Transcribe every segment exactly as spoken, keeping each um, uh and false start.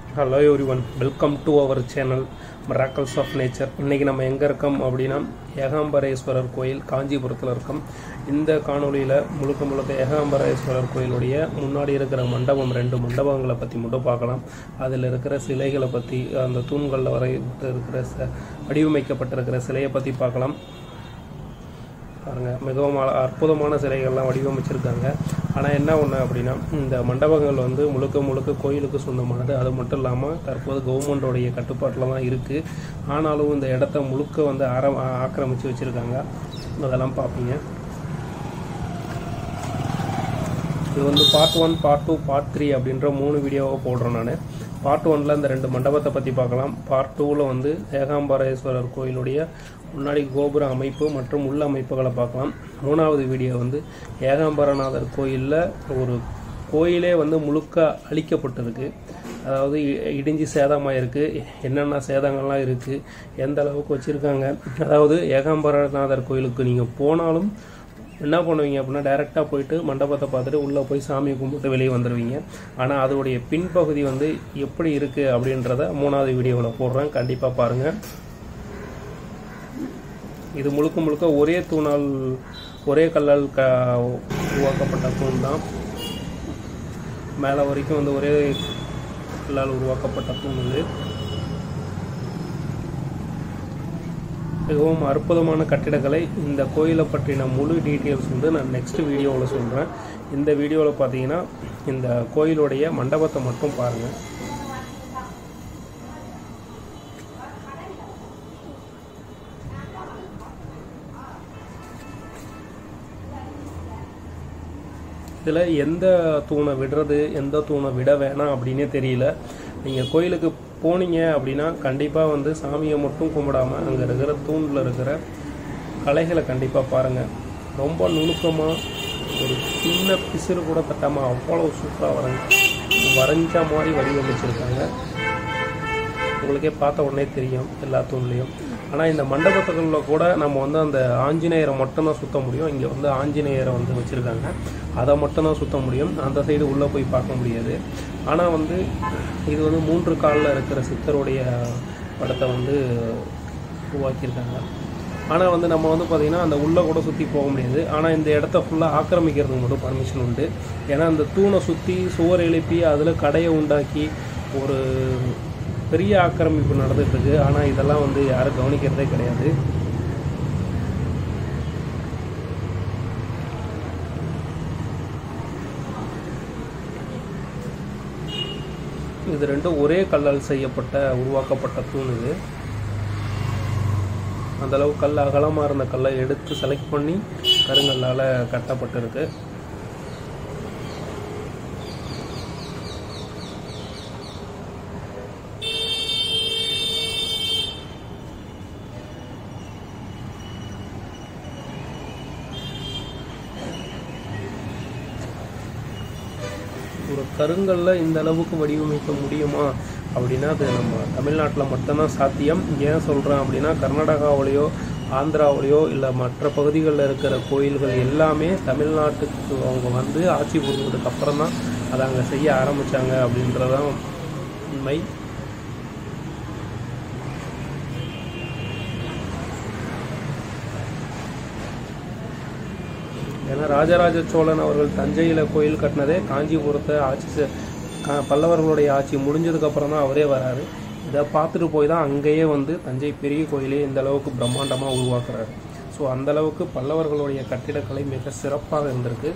Hello everyone, welcome to our channel miracles of nature. இன்றைக்கி நம்ம எங்கே இருக்கோம் அப்படின்னா ஏகாம்பரேஸ்வரர் கோயில் காஞ்சிபுரத்தில் இருக்கோம். இந்த காணொலியில் முழுக்க முழுக்க ஏகாம்பரேஸ்வரர் கோயிலுடைய முன்னாடி இருக்கிற மண்டபம், ரெண்டு மண்டபங்களை பற்றி மட்டும் பார்க்கலாம். அதில் இருக்கிற சிலைகளை பற்றி, அந்த தூண்களில் வரை இருக்கிற ச வடிவமைக்கப்பட்டிருக்கிற சிலையை பற்றி பார்க்கலாம். பாருங்கள், மிகவும் அற்புதமான சிலைகள்லாம் வடிவமைச்சிருக்காங்க. ஆனால் என்ன ஒன்று அப்படின்னா, இந்த மண்டபங்கள் வந்து முழுக்க முழுக்க கோயிலுக்கு சொந்தமானது. அது மட்டும் இல்லாமல் தற்போது கவர்மெண்டோடைய கட்டுப்பாட்டில் தான் இருக்குது. ஆனாலும் இந்த இடத்த முழுக்க வந்து ஆர ஆக்கிரமித்து வச்சுருக்காங்க. அதெல்லாம் பார்ப்பீங்க. இது வந்து part one, part two, part three அப்படின்ற மூணு வீடியோவை போடுறேன் நான். பார்ட் ஒன்னில் இந்த ரெண்டு மண்டபத்தை பற்றி பார்க்கலாம். பார்ட் டூவில் வந்து ஏகாம்பரேஸ்வரர் கோயிலுடைய முன்னாடி கோபுர அமைப்பு மற்றும் உள்ள அமைப்புகளை பார்க்கலாம். மூணாவது வீடியோ வந்து ஏகாம்பரநாதர் கோயிலில் ஒரு கோயிலே வந்து முழுக்க அழிக்கப்பட்டிருக்கு. அதாவது இடிஞ்சு சேதமாக இருக்குது, என்னென்ன சேதங்கள்லாம் இருக்குது, எந்த அளவுக்கு வச்சுருக்காங்க. அதாவது ஏகாம்பரநாதர் கோயிலுக்கு நீங்கள் போனாலும் என்ன பண்ணுவீங்க அப்படின்னா, டைரெக்டாக போயிட்டு மண்டபத்தை பார்த்துட்டு உள்ளே போய் சாமியை கும்பிட்டு வெளியே வந்துடுவீங்க. ஆனால் அதோடைய பின்பகுதி வந்து எப்படி இருக்குது அப்படின்றத மூணாவது வீடியோவில் போடுறேன், கண்டிப்பாக பாருங்கள். இது முழுக்க முழுக்க ஒரே தூணால், ஒரே கல்லால் க உருவாக்கப்பட்ட தூண் தான். மேலே வரைக்கும் வந்து ஒரே கல்லால் உருவாக்கப்பட்ட தூண் இது. மிகவும் அற்புதமான கட்டிடக்கலை. இந்த கோயிலை பற்றின முழு டீட்டெயில்ஸ் வந்து நான் நெக்ஸ்ட் வீடியோவில் சொல்கிறேன். இந்த வீடியோவில் பார்த்தீங்கன்னா இந்த கோயிலுடைய மண்டபத்தை மட்டும் பாருங்கள். இதில் எந்த தூணை விடுறது, எந்த தூணை விட வேணாம் அப்படின்னே தெரியல. நீங்கள் கோயிலுக்கு போனீங்க அப்படின்னா கண்டிப்பாக வந்து சாமியை மட்டும் கும்பிடாமல் அங்கே இருக்கிற தூணில் இருக்கிற கலைகளை கண்டிப்பாக பாருங்கள். ரொம்ப நுணுக்கமாக, ஒரு சின்ன பிசிறு கூட தட்டாமல் அவ்வளோ சூப்பராக வரைஞ்சி வரைஞ்ச மாதிரி வடிவமைச்சிருக்காங்க. உங்களுக்கே பார்த்த உடனே தெரியும் எல்லா தூண்லேயும். ஆனால் இந்த மண்டபத்துகளில் கூட நம்ம வந்து அந்த ஆஞ்சநேயரை மட்டும்தான் சுற்ற முடியும். இங்கே வந்து ஆஞ்சநேயரை வந்து வச்சுருக்காங்க, அதை மட்டும்தான் சுற்ற முடியும். அந்த சைடு உள்ளே போய் பார்க்க முடியாது. ஆனால் வந்து இது வந்து மூன்று காலில் இருக்கிற சித்தருடைய படத்தை வந்து உருவாக்கியிருக்காங்க. ஆனால் வந்து நம்ம வந்து பார்த்திங்கன்னா அந்த உள்ளே கூட சுற்றி போக முடியாது. ஆனால் இந்த இடத்த ஃபுல்லாக ஆக்கிரமிக்கிறதுக்கு மட்டும் பர்மிஷன் உண்டு. ஏன்னா அந்த தூணை சுற்றி சுவர் எழுப்பி அதில் கடையை உண்டாக்கி ஒரு பெரிய ஆக்கிரமிப்பு நடந்துகிட்ருக்கு. ஆனால் இதெல்லாம் வந்து யாரும் கவனிக்கிறதே கிடையாது. இது ரெண்டும் ஒரே கல்லால் செய்யப்பட்ட உருவாக்கப்பட்ட தூண். இது அந்தளவு கல் அகலமாக இருந்த கல்லை எடுத்து செலக்ட் பண்ணி கருங்கல்லால் கட்டப்பட்டிருக்கு. ஒரு கருங்கல்ல இந்த அளவுக்கு வடிவமைக்க முடியுமா அப்படின்னா அது நம்ம தமிழ்நாட்டில் மட்டும்தான் சாத்தியம். ஏன் சொல்கிறேன் அப்படின்னா, கர்நாடகாவிலையோ ஆந்திராவிலையோ இல்லை மற்ற பகுதிகளில் இருக்கிற கோயில்கள் எல்லாமே தமிழ்நாட்டுக்கு அவங்க வந்து ஆட்சி புரிஞ்சதுக்கு அப்புறம் தான் அதை அங்கே செய்ய ஆரம்பித்தாங்க அப்படின்றதான் உண்மை. ஏன்னா ராஜராஜ சோழன் அவர்கள் தஞ்சையில் கோயில் கட்டினதே காஞ்சிபுரத்தை ஆட்சி பல்லவர்களுடைய ஆட்சி முடிஞ்சதுக்கப்புறம் தான் அவரே வராரு. இதை பார்த்துட்டு போய் தான் அங்கேயே வந்து தஞ்சை பெரிய கோயிலே இந்த அளவுக்கு பிரம்மாண்டமாக உருவாக்குறாரு. ஸோ அந்தளவுக்கு பல்லவர்களுடைய கட்டிடக்கலை மிக சிறப்பாக இருந்திருக்கு.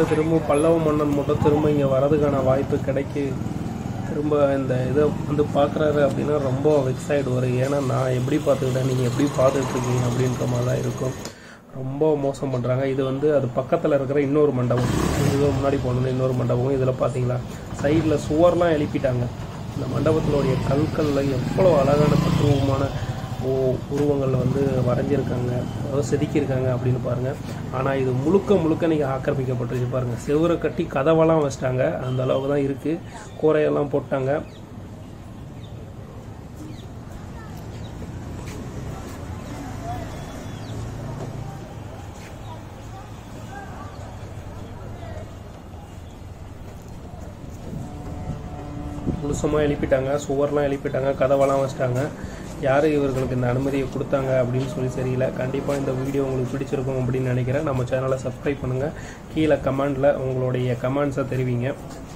வந்து திரும்ப பல்லவ மன்னன் மட்டும் திரும்ப இங்கே வரதுக்கான வாய்ப்பு கிடைக்கி திரும்ப இந்த இதை வந்து பார்க்குறாரு அப்படின்னா ரொம்ப வெக்ஸ் ஆகிடுவார். ஏன்னா நான் எப்படி பார்த்துக்கிட்டேன், நீங்கள் எப்படி பார்த்துட்ருக்கீங்க அப்படின்ற மாதிரி தான் இருக்கும். ரொம்ப மோசம் பண்ணுறாங்க. இது வந்து அது பக்கத்தில் இருக்கிற இன்னொரு மண்டபம், இது முன்னாடி போனது இன்னொரு மண்டபம். இதில் பார்த்தீங்களா சைடில் சுவர்லாம் எழுப்பிட்டாங்க. இந்த மண்டபத்தினுடைய கற்களில் எவ்வளோ அழகான தத்துவமான ஓ உருவங்கள் வந்து வரைஞ்சிருக்காங்க, அதாவது செதுக்கியிருக்காங்க அப்படின்னு பாருங்கள். ஆனால் இது முழுக்க முழுக்க நீங்கள் ஆக்கிரமிக்கப்பட்டிருக்கு பாருங்கள். செவரை கட்டி கதவெல்லாம் வச்சிட்டாங்க, அந்த அளவுக்கு தான் இருக்குது. கூரையெல்லாம் போட்டாங்க. முழுசமாக எழுப்பிட்டாங்க, சுவர்லாம் எழுப்பிட்டாங்க, கதவெல்லாம் வச்சிட்டாங்க. யார் இவர்களுக்கு இந்த அனுமதியை கொடுத்தாங்க அப்படின்னு சொல்லி தெரியல. கண்டிப்பாக இந்த வீடியோ உங்களுக்கு பிடிச்சிருக்கும் அப்படின்னு நினைக்கிறேன். நம்ம சேனலை சப்ஸ்கிரைப் பண்ணுங்கள். கீழே கமெண்டில் உங்களுடைய கமெண்ட்ஸை தெரிவிங்க.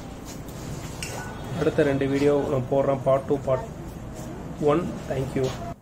அடுத்த ரெண்டு வீடியோ நான் போடுறேன், part two part one. Thank you.